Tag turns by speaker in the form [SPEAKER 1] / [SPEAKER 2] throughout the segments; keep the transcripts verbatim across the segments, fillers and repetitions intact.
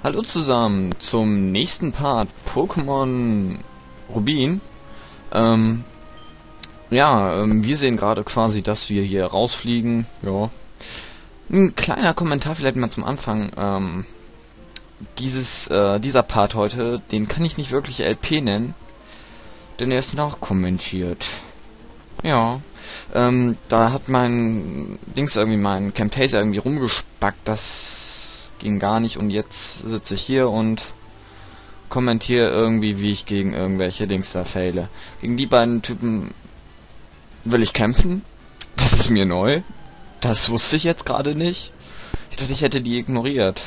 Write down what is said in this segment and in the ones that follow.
[SPEAKER 1] Hallo zusammen zum nächsten Part Pokémon Rubin. Ähm, ja, ähm, wir sehen gerade quasi, dass wir hier rausfliegen. Ja. Ein kleiner Kommentar vielleicht mal zum Anfang. Ähm, dieses, äh, dieser Part heute, den kann ich nicht wirklich L P nennen, denn er ist nachkommentiert. Ja. Ähm, da hat mein Dings irgendwie, mein Camtasia irgendwie rumgespackt, das ging gar nicht und jetzt sitze ich hier und kommentiere irgendwie, wie ich gegen irgendwelche Dings da faile. Gegen die beiden Typen will ich kämpfen. Das ist mir neu. Das wusste ich jetzt gerade nicht. Ich dachte, ich hätte die ignoriert.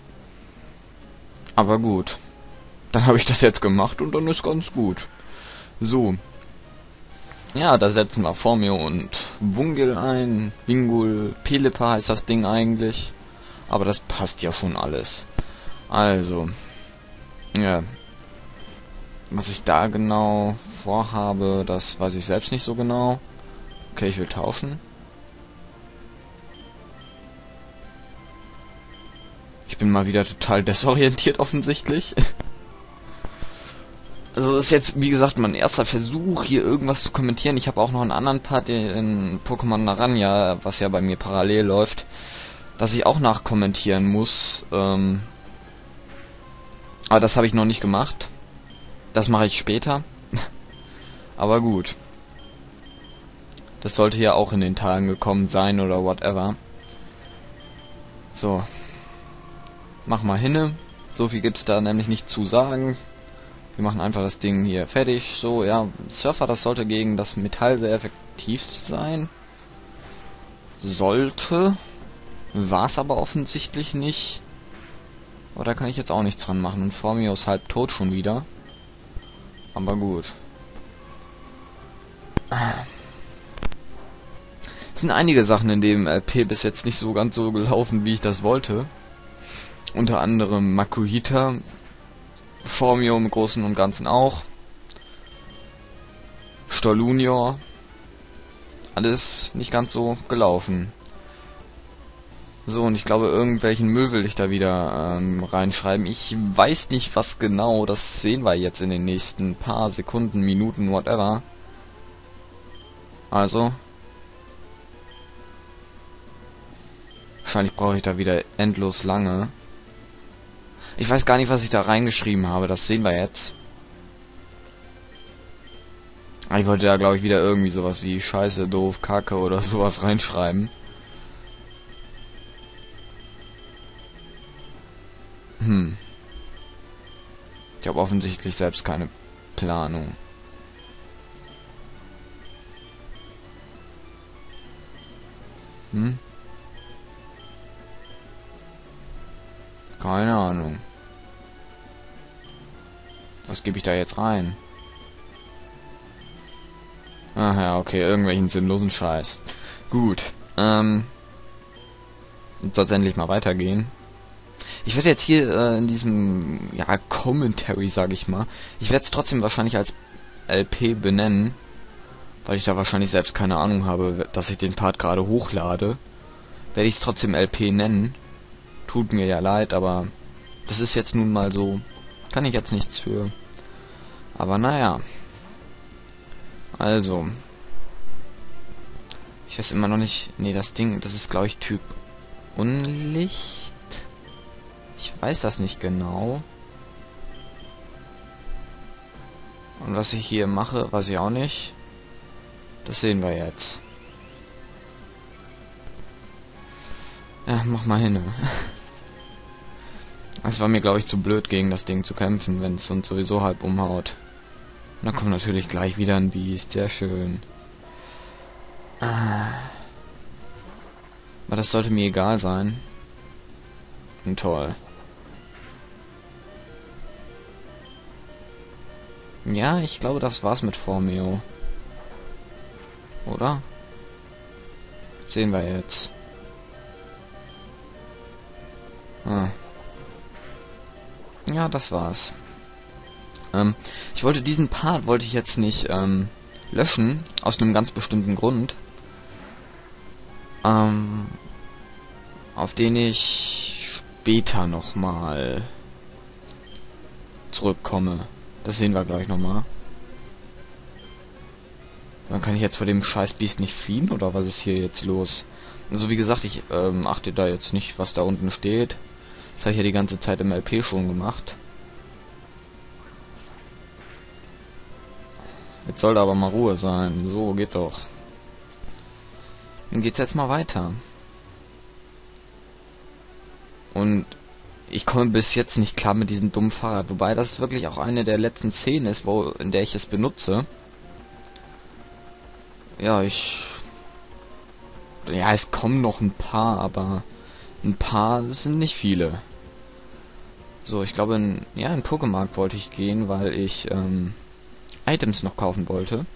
[SPEAKER 1] Aber gut. Dann habe ich das jetzt gemacht und dann ist ganz gut. So. Ja, da setzen wir Formio und Wungel ein. Wingul, Pelepa heißt das Ding eigentlich. Aber das passt ja schon alles. Also. Ja. Was ich da genau vorhabe, das weiß ich selbst nicht so genau. Okay, ich will tauschen. Ich bin mal wieder total desorientiert offensichtlich. Also das ist jetzt, wie gesagt, mein erster Versuch, hier irgendwas zu kommentieren. Ich habe auch noch einen anderen Part in Pokémon Naranja, was ja bei mir parallel läuft, dass ich auch nachkommentieren muss. Ähm aber das habe ich noch nicht gemacht. Das mache ich später. Aber gut. Das sollte ja auch in den Tagen gekommen sein oder whatever. So. Mach mal hinne. So viel gibt's da nämlich nicht zu sagen. Wir machen einfach das Ding hier fertig. So, ja, Surfer, das sollte gegen das Metall sehr effektiv sein. Sollte. War's aber offensichtlich nicht. Aber da kann ich jetzt auch nichts dran machen. Und Formio ist halb tot schon wieder. Aber gut. Es sind einige Sachen in dem L P bis jetzt nicht so ganz so gelaufen, wie ich das wollte. Unter anderem Makuhita. Formio im Großen und Ganzen auch. Storlunior. Alles nicht ganz so gelaufen. So, und ich glaube, irgendwelchen Müll will ich da wieder ähm, reinschreiben. Ich weiß nicht, was genau. Das sehen wir jetzt in den nächsten paar Sekunden, Minuten, whatever. Also. Wahrscheinlich brauche ich da wieder endlos lange. Ich weiß gar nicht, was ich da reingeschrieben habe. Das sehen wir jetzt. Ich wollte da, glaube ich, wieder irgendwie sowas wie Scheiße, doof, Kacke oder sowas reinschreiben. Hm. Ich habe offensichtlich selbst keine Planung. Hm? Keine Ahnung. Was gebe ich da jetzt rein? Ach ja, okay, irgendwelchen sinnlosen Scheiß. Gut, ähm... jetzt soll es endlich mal weitergehen. Ich werde jetzt hier äh, in diesem, ja, Commentary, sage ich mal, ich werde es trotzdem wahrscheinlich als L P benennen, weil ich da wahrscheinlich selbst keine Ahnung habe, dass ich den Part gerade hochlade. Werde ich es trotzdem L P nennen. Tut mir ja leid, aber das ist jetzt nun mal so. Kann ich jetzt nichts für. Aber naja. Also. Ich weiß immer noch nicht. Nee, das Ding, das ist glaube ich Typ Unlicht. Ich weiß das nicht genau. Und was ich hier mache, weiß ich auch nicht. Das sehen wir jetzt. Ja, mach mal hin. Es war mir, glaube ich, zu blöd, gegen das Ding zu kämpfen, wenn es uns sowieso halb umhaut. Und dann kommt natürlich gleich wieder ein Biest. Sehr schön. Ah. Aber das sollte mir egal sein. Und toll. Ja, ich glaube, das war's mit Formio. Oder? Sehen wir jetzt. Ah. Ja, das war's. Ähm, ich wollte diesen Part, wollte ich jetzt nicht ähm, löschen, aus einem ganz bestimmten Grund. Ähm, auf den ich später nochmal zurückkomme. Das sehen wir gleich nochmal. Dann kann ich jetzt vor dem Scheißbiest nicht fliehen, oder was ist hier jetzt los? Also wie gesagt, ich ähm, achte da jetzt nicht, was da unten steht. Das habe ich ja die ganze Zeit im L P schon gemacht. Jetzt soll da aber mal Ruhe sein. So, geht doch. Dann geht's jetzt mal weiter. Und ich komme bis jetzt nicht klar mit diesem dummen Fahrrad. Wobei das wirklich auch eine der letzten Szenen ist, wo in der ich es benutze. Ja, ich... Ja, es kommen noch ein paar, aber ein paar sind nicht viele. So, ich glaube, in, ja, in Pokémarkt wollte ich gehen, weil ich ähm, Items noch kaufen wollte.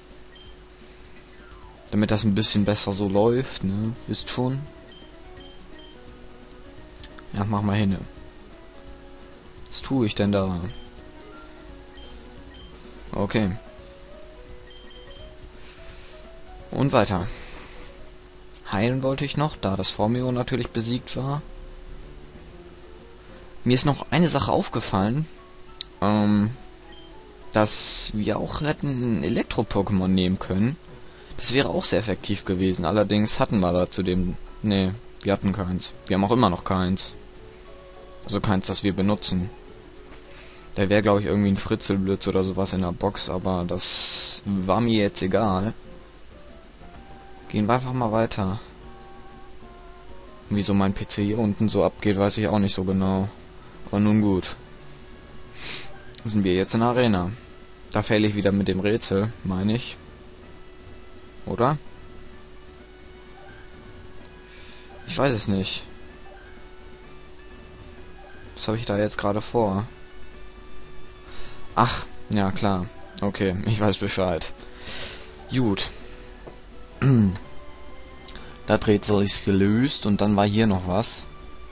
[SPEAKER 1] Damit das ein bisschen besser so läuft, ne? Wisst schon. Ja, mach mal hin. Was tue ich denn da? Okay. Und weiter. Heilen wollte ich noch, da das Formio natürlich besiegt war. Mir ist noch eine Sache aufgefallen. Ähm, dass wir auch hätten ein Elektro-Pokémon nehmen können. Das wäre auch sehr effektiv gewesen. Allerdings hatten wir da zu dem... Nee, wir hatten keins. Wir haben auch immer noch keins. Also keins, das wir benutzen. Da wäre, glaube ich, irgendwie ein Fritzelblitz oder sowas in der Box, aber das war mir jetzt egal. Gehen wir einfach mal weiter. Wieso mein P C hier unten so abgeht, weiß ich auch nicht so genau. Aber nun gut. Sind wir jetzt in der Arena. Da fehle ich wieder mit dem Rätsel, meine ich. Oder? Ich weiß es nicht. Was habe ich da jetzt gerade vor? Ach, ja klar. Okay, ich weiß Bescheid. Gut. Da Rätsel ist gelöst und dann war hier noch was.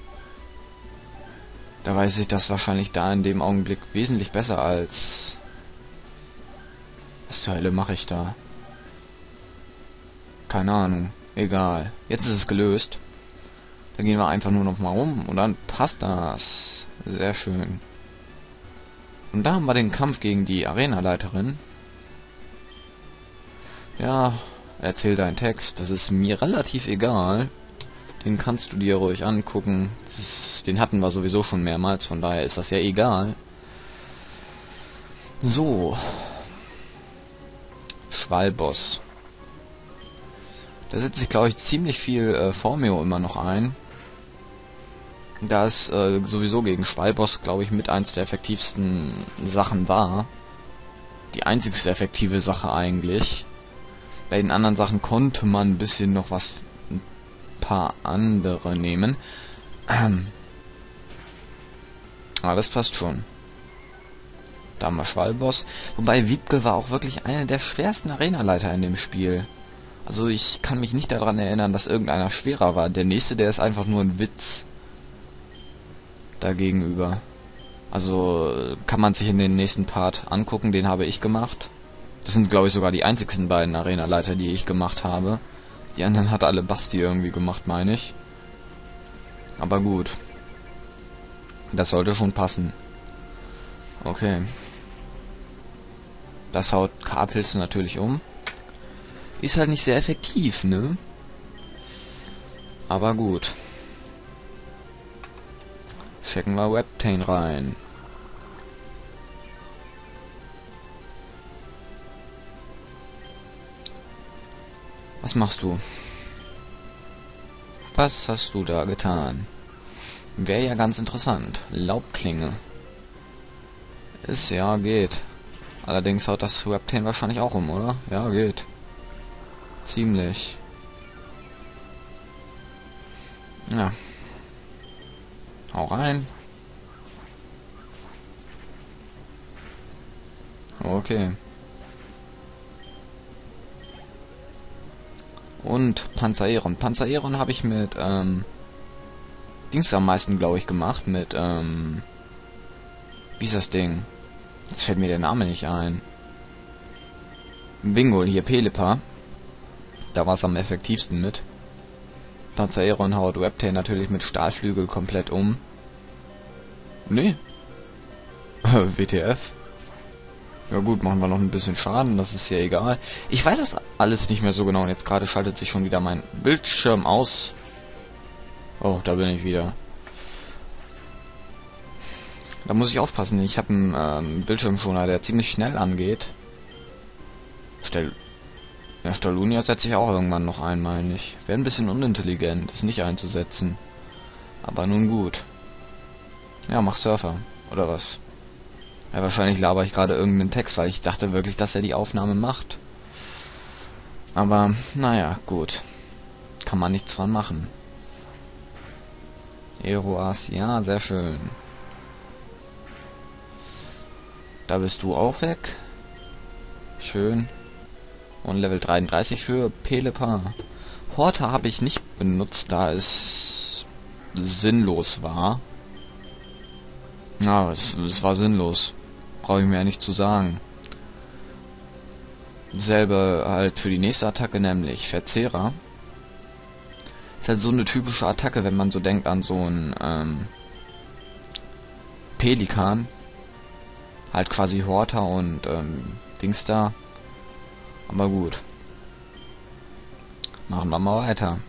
[SPEAKER 1] Da weiß ich das wahrscheinlich da in dem Augenblick wesentlich besser als... Was zur Hölle mache ich da? Keine Ahnung. Egal. Jetzt ist es gelöst. Dann gehen wir einfach nur noch mal rum und dann passt das. Sehr schön. Und da haben wir den Kampf gegen die Arenaleiterin. Ja, erzähl deinen Text. Das ist mir relativ egal. Den kannst du dir ruhig angucken. Das ist, den hatten wir sowieso schon mehrmals, von daher ist das ja egal. So. Schwalboss. Da setzt sich, glaube ich, ziemlich viel äh, Formio immer noch ein. Da es äh, sowieso gegen Schwalboss, glaube ich, mit eins der effektivsten Sachen war. Die einzigste effektive Sache eigentlich. Bei den anderen Sachen konnte man ein bisschen noch was, ein paar andere nehmen. Ähm. Aber das passt schon. Da haben wir Schwalboss. Wobei Wiebke war auch wirklich einer der schwersten Arenaleiter in dem Spiel. Also ich kann mich nicht daran erinnern, dass irgendeiner schwerer war. Der nächste, der ist einfach nur ein Witz. Dagegenüber. Also kann man sich in den nächsten Part angucken, den habe ich gemacht. Das sind, glaube ich, sogar die einzigsten beiden Arenaleiter, die ich gemacht habe. Die anderen hat alle Basti irgendwie gemacht, meine ich. Aber gut. Das sollte schon passen. Okay. Das haut K-Pilze natürlich um. Ist halt nicht sehr effektiv, ne? Aber gut. Checken wir Webtain rein. Was machst du? Was hast du da getan? Wäre ja ganz interessant. Laubklinge. Ist ja, geht. Allerdings haut das Webtain wahrscheinlich auch um, oder? Ja, geht. Ziemlich. Ja. Hau rein. Okay. Und Panzereron. Panzereron habe ich mit, ähm... Dings am meisten, glaube ich, gemacht. Mit, ähm... Wie ist das Ding? Jetzt fällt mir der Name nicht ein. Bingo, hier Pelipa. Da war es am effektivsten mit. Panzereron haut Webtain natürlich mit Stahlflügel komplett um. Nee. W T F. Ja gut, machen wir noch ein bisschen Schaden, das ist ja egal. Ich weiß das alles nicht mehr so genau und jetzt gerade schaltet sich schon wieder mein Bildschirm aus. Oh, da bin ich wieder. Da muss ich aufpassen, ich habe einen ähm, Bildschirmschoner, der ziemlich schnell angeht. Stell... Ja, Stalunia setze ich auch irgendwann noch ein, meine ich. Wäre ein bisschen unintelligent, das nicht einzusetzen. Aber nun gut. Ja, mach Surfer. Oder was? Ja, wahrscheinlich laber ich gerade irgendeinen Text, weil ich dachte wirklich, dass er die Aufnahme macht. Aber, naja, gut. Kann man nichts dran machen. Eroas, ja, sehr schön. Da bist du auch weg. Schön. Und Level dreiunddreißig für Pelepa. Horta habe ich nicht benutzt, da es sinnlos war. Ja, es, es war sinnlos. Brauche ich mir ja nicht zu sagen. Selbe halt für die nächste Attacke, nämlich Verzehrer. Ist halt so eine typische Attacke, wenn man so denkt an so einen ähm, Pelikan. Halt quasi Horta und ähm, Dings da. Aber gut. Machen wir mal weiter.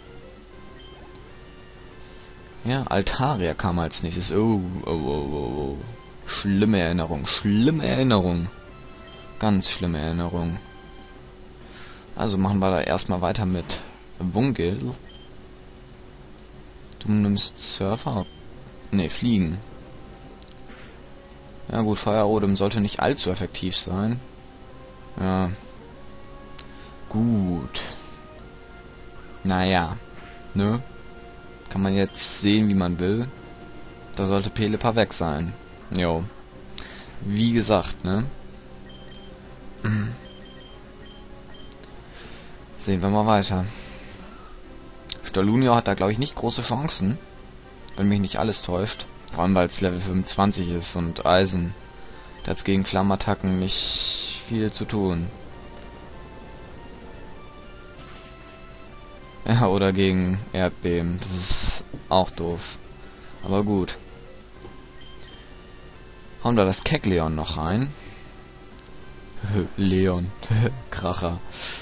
[SPEAKER 1] Ja, Altaria kam als nächstes. Oh, oh, oh, oh, oh. Schlimme Erinnerung, schlimme Erinnerung. Ganz schlimme Erinnerung. Also machen wir da erstmal weiter mit Wungil. Du nimmst Surfer? Ne, Fliegen. Ja gut, Feuerodem sollte nicht allzu effektiv sein. Ja. Gut. Naja. Ne? Kann man jetzt sehen, wie man will. Da sollte Pelepa weg sein. Jo. Wie gesagt, ne? Sehen wir mal weiter. Stalunia hat da, glaube ich, nicht große Chancen. Wenn mich nicht alles täuscht. Vor allem, weil es Level fünfundzwanzig ist und Eisen. Da hat's gegen Flammattacken nicht viel zu tun. Ja, oder gegen Erdbeben. Das ist auch doof. Aber gut. Hauen wir das Kekleon noch rein. Leon. Kracher.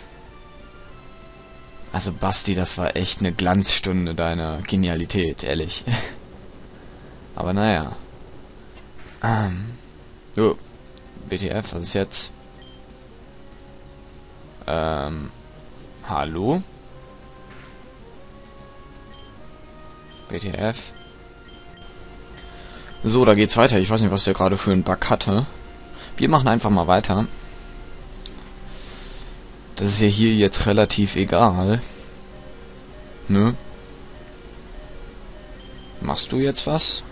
[SPEAKER 1] Also Basti, das war echt eine Glanzstunde deiner Genialität, ehrlich. Aber naja. Ähm. Oh. W T F, was ist jetzt? Ähm. Hallo? W T F. So, da geht's weiter. Ich weiß nicht, was der gerade für einen Bug hatte. Wir machen einfach mal weiter. Das ist ja hier jetzt relativ egal. Ne? Machst du jetzt was?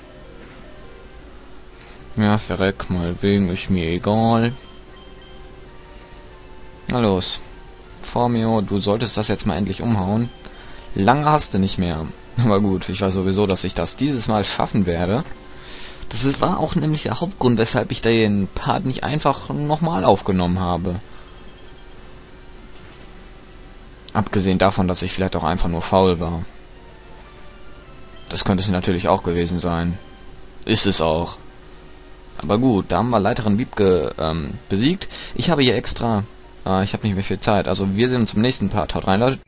[SPEAKER 1] Ja, verreck mal wegen, ist mir egal. Na los. Formio, du solltest das jetzt mal endlich umhauen. Lange hast du nicht mehr. Aber gut, ich weiß sowieso, dass ich das dieses Mal schaffen werde. Das ist, war auch nämlich der Hauptgrund, weshalb ich den Part nicht einfach nochmal aufgenommen habe. Abgesehen davon, dass ich vielleicht auch einfach nur faul war. Das könnte es natürlich auch gewesen sein. Ist es auch. Aber gut, da haben wir Leiterin Wiebke ähm, besiegt. Ich habe hier extra... Äh, ich habe nicht mehr viel Zeit. Also wir sehen uns im nächsten Part. Haut rein, Leute.